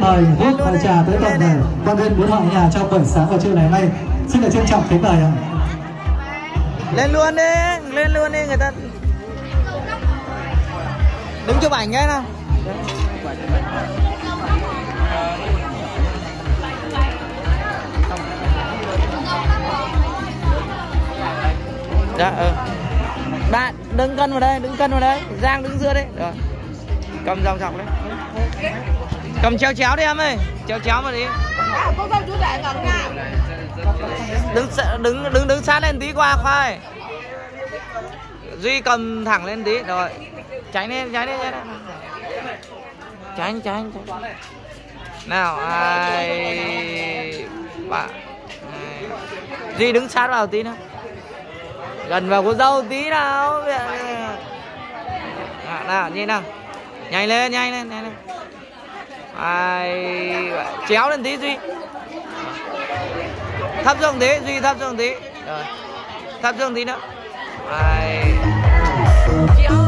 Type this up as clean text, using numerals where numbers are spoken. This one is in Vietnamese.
mời hút mời trà tới tận quan viên Bốn Họ nhà trong buổi sáng và trưa ngày hôm nay. Xin được trân trọng kính mời ạ. Lên luôn đi người ta đứng chụp ảnh cái nào. Dạ bạn đứng cân vào đây, Giang đứng giữa đấy. Rồi. Cầm dòng dọc đấy. Cầm chéo đi em ơi, chéo mà đi. Cô dâu chú rể ngẩn nha. Đứng sát lên tí qua khoai. Duy cầm thẳng lên tí rồi. Tránh lên. Tránh. Nào, 2 3. Duy đứng sát vào tí nữa. Gần vào cô dâu tí nào. Nào, nhìn nào. Nhanh lên. Chéo lên tí Duy. Thấp xuống tí, Duy thấp xuống tí. Rồi. Thấp xuống tí nữa. Chéo.